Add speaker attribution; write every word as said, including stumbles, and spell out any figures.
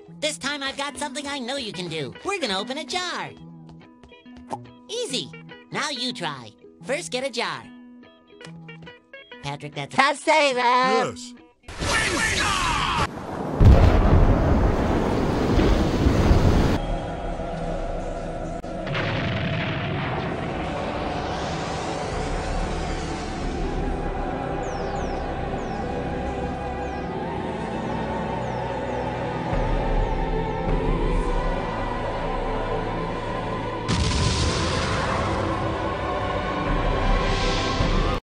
Speaker 1: This time I've got something I know you can do. We're gonna open a jar. Easy. Now you try. First, get a jar. Patrick, that's...
Speaker 2: Tessaiga!
Speaker 3: Yes.